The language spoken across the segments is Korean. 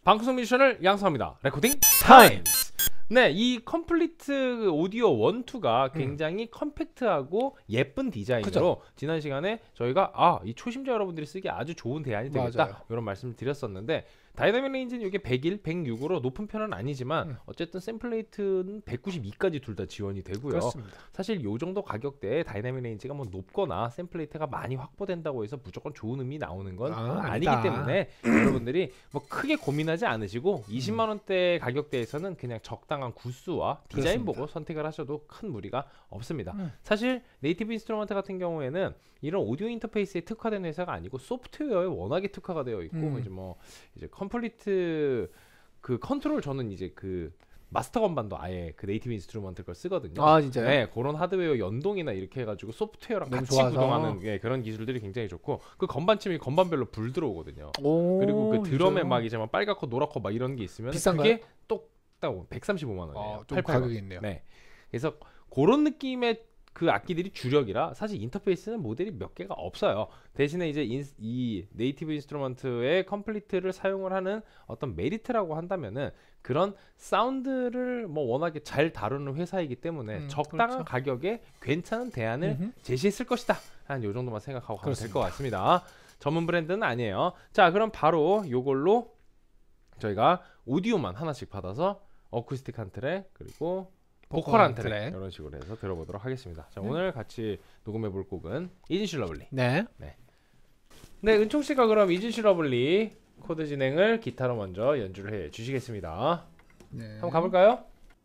방송 미션을 양성합니다. 레코딩 타임! 네, 이 컴플리트 오디오 1, 2가 굉장히 컴팩트하고 예쁜 디자인으로 그쵸? 지난 시간에 저희가 이 초심자 여러분들이 쓰기 아주 좋은 대안이 되겠다 맞아요. 이런 말씀을 드렸었는데, 다이나믹 레인지는 이게 101, 106으로 높은 편은 아니지만 어쨌든 샘플레이트는 192까지 둘 다 지원이 되고요. 그렇습니다. 사실 요 정도 가격대에 다이나믹 레인지가 뭐 높거나 샘플레이트가 많이 확보된다고 해서 무조건 좋은 음이 나오는 건 아니기 아니다. 때문에 여러분들이 뭐 크게 고민하지 않으시고 20만 원대 가격대에서는 그냥 적당한 구스와 디자인 그렇습니다. 보고 선택을 하셔도 큰 무리가 없습니다. 사실 네이티브 인스트루먼트 같은 경우에는 이런 오디오 인터페이스에 특화된 회사가 아니고 소프트웨어에 워낙에 특화가 되어 있고 이제 컴플리트 그 컨트롤, 저는 이제 그 마스터 건반도 아예 그 네이티브 인스트루먼트 걸 쓰거든요. 아, 진짜요? 네, 그런 하드웨어 연동이나 이렇게 해가지고 소프트웨어랑 너무 같이 좋아서. 구동하는 그런 기술들이 굉장히 좋고, 그 건반침이 건반별로 불 들어오거든요. 오, 그리고 그 드럼에 진짜요? 막 이제 막 빨갛고 노랗고 막 이런 게 있으면 비싼가요? 그게 똑딱 135만 원이에요. 좀 가격이 있네요. 네, 그래서 그런 느낌의 그 악기들이 주력이라 사실 인터페이스는 모델이 몇 개가 없어요. 대신에 이제 이 네이티브 인스트루먼트의 컴플리트를 사용을 하는 어떤 메리트라고 한다면은 그런 사운드를 뭐 워낙에 잘 다루는 회사이기 때문에 적당한 그렇죠. 가격에 괜찮은 대안을 제시했을 것이다. 한 요 정도만 생각하고 가면 될 것 같습니다. 전문 브랜드는 아니에요. 자, 그럼 바로 요걸로 저희가 오디오만 하나씩 받아서 어쿠스틱 한 트랙 그리고 보컬 한 트랙 이런 식으로 해서 들어보도록 하겠습니다. 자, 오늘 같이 녹음해 볼 곡은 이진씨 러블리. 네. 네, 은총 씨가 그럼 이진씨 러블리 코드 진행을 기타로 먼저 연주를 해 주시겠습니다. 네. 한번 가볼까요?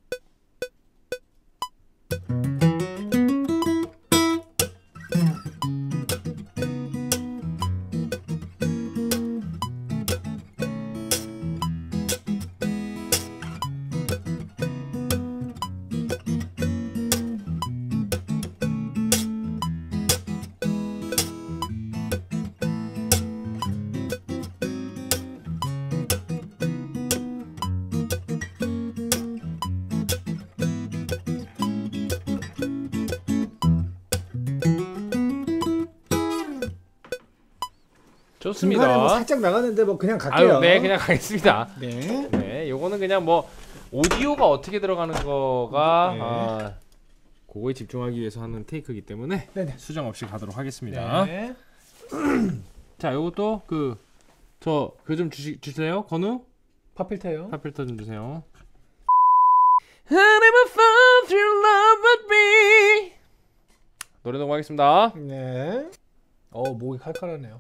좋습니다. 중간에 뭐 살짝 나갔는데 뭐 그냥 갈게요. 네, 그냥 가겠습니다. 네. 네, 요거는 그냥 뭐 오디오가 어떻게 들어가는 거가 그거에 집중하기 위해서 하는 테이크이기 때문에 네네. 수정 없이 가도록 하겠습니다. 네. 자, 요것도 그 좀 주세요. 건우 파필터요. 파필터 좀 주세요. I never found true love but me. 노래 녹음하겠습니다. 네. 목이 칼칼하네요.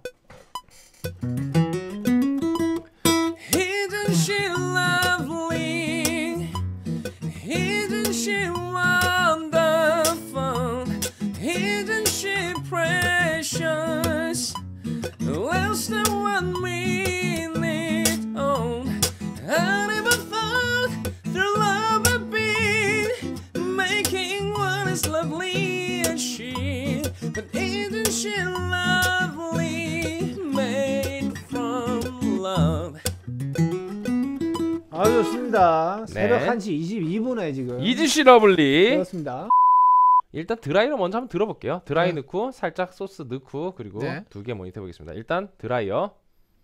Isn't she lovely? Isn't she wonderful? Isn't she precious? Less than 1 minute on. I never thought through love would be making one as lovely as she. But isn't she lovely? Made from love. 좋습니다. 네. 새벽 1시 22분에 지금. 이지씨 러블리. 그렇습니다. 일단 드라이로 먼저 한번 들어볼게요. 드라이 넣고 살짝 소스 넣고 그리고 네. 2개 모니터 해보겠습니다. 일단 드라이어.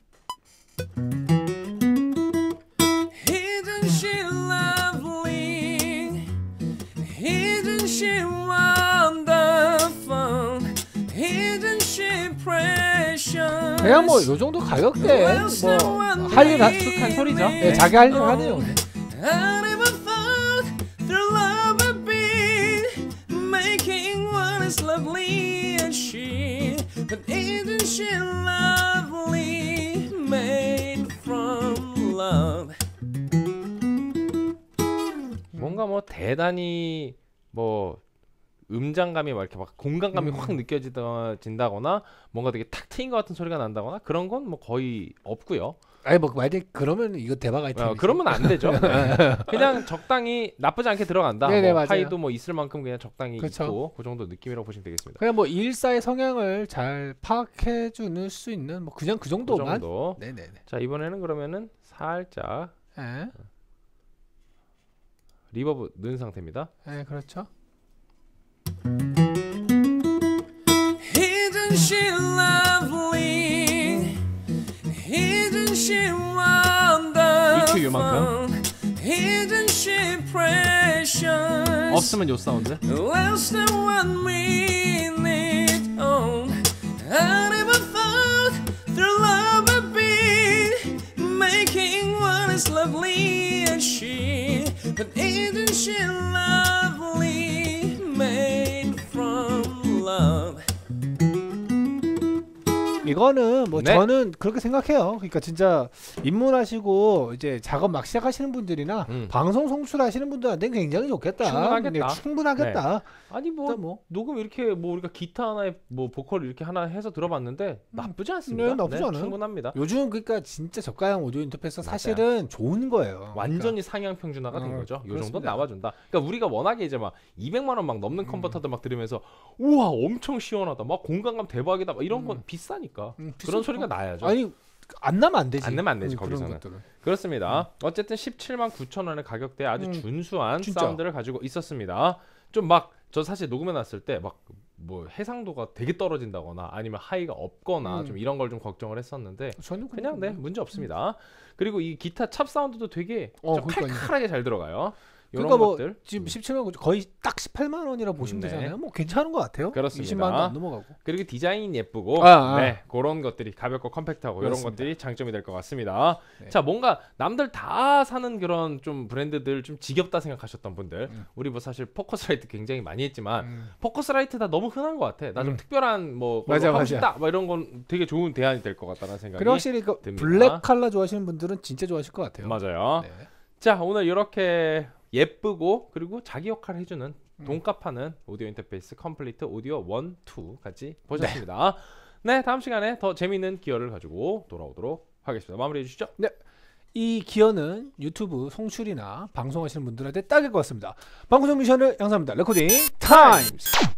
Isn't she lovely? Isn't she wonderful? Isn't she precious? 그냥 뭐 요 정도 가격대 뭐 할 일 한 소리죠. 네, 자기 할 일 하네요. I never thought through love would be making one as lovely as she. But isn't she lovely? Made from love. 뭔가 뭐 대단히 뭐 음장감이 막 이렇게 막 공간감이 확 느껴진다거나 뭔가 되게 탁 트인 것 같은 소리가 난다거나 그런 건 뭐 거의 없고요. 아니 뭐 만약 그러면 이거 대박 아이템이죠. 그러면 안 되죠. 네. 그냥 적당히 나쁘지 않게 들어간다. 네네, 뭐 맞아요. 하이도 뭐 있을 만큼 그냥 적당히 그쵸. 있고 그 정도 느낌이라고 보시면 되겠습니다. 그냥 뭐 일사의 성향을 잘 파악해 주는 수 있는 뭐 그냥 그 그 정도만. 정도. 네네네. 자, 이번에는 그러면은 살짝 네. 리버브 넣은 상태입니다. 네, 그렇죠. Isn't she lovely? Isn't she wonderful? 오디오만큼. 없으면 요 사운드. Less than 1 minute on. I never thought through love would be making one as lovely as she. But isn't she lovely, made from love? 이거는 뭐 네. 저는 그렇게 생각해요. 그러니까 진짜 입문하시고 이제 작업 막 시작하시는 분들이나 방송 송출하시는 분들한테는 굉장히 좋겠다. 충분하겠다. 네, 충분하겠다. 아니 뭐 일단 뭐 녹음 이렇게 뭐 우리가 기타 하나에 뭐 보컬 이렇게 하나 해서 들어봤는데 나쁘지 않습니다. 네, 나쁘지 않아요. 충분합니다. 요즘 그러니까 진짜 저가형 오디오 인터페이스 맞아요. 사실은 좋은 거예요. 완전히 상향 평준화가 된 거죠. 요 정도 그렇습니다. 나와준다. 그러니까 우리가 워낙에 이제 막 200만 원 막 넘는 컨버터들 막 들으면서 우와 엄청 시원하다, 막 공간감 대박이다, 막 이런 건 비싸니까 그런 소리가 나야죠. 아니 안 나면 안 되지. 안 내면 안 되지, 그런 거기서는. 것들은. 그렇습니다. 어쨌든 17만 9천 원의 가격대에 아주 준수한 진짜. 사운드를 가지고 있었습니다. 좀 막 저 사실 녹음해 놨을 때 막 뭐 해상도가 되게 떨어진다거나 아니면 하이가 없거나 좀 이런 걸 좀 걱정을 했었는데 저는 그냥 네 문제 없습니다. 그리고 이 기타 찹 사운드도 되게 좀 그러니까요. 칼칼하게 잘 들어가요. 이런 그러니까 뭐 것들 지금 17만 거의 딱 18만 원이라 보시면 네. 되잖아요. 뭐 괜찮은 것 같아요. 그렇습니다. 20만 원도 안 넘어가고. 그리고 디자인 예쁘고 아. 네 그런 것들이 가볍고 컴팩트하고 이런 그렇습니다. 것들이 장점이 될 것 같습니다. 네. 자, 뭔가 남들 다 사는 그런 좀 브랜드들 좀 지겹다 생각하셨던 분들 우리 뭐 사실 포커스라이트 굉장히 많이 했지만 포커스라이트 다 너무 흔한 것 같아. 나 좀 특별한 뭐 맞아, 하고 맞아. 싶다 뭐 이런 건 되게 좋은 대안이 될 것 같다는 생각이 그리고 확실히 그 듭니다. 블랙 컬러 좋아하시는 분들은 진짜 좋아하실 것 같아요. 맞아요. 네. 자, 오늘 이렇게 예쁘고 그리고 자기 역할을 해주는 돈값하는 오디오 인터페이스 컴플리트 오디오 1, 2까지 보셨습니다. 네, 다음 시간에 더 재미있는 기어를 가지고 돌아오도록 하겠습니다. 마무리해 주시죠. 네. 이 기어는 유튜브 송출이나 방송하시는 분들한테 딱일 것 같습니다. 방송 미션을 양성합니다. 레코딩 타임스.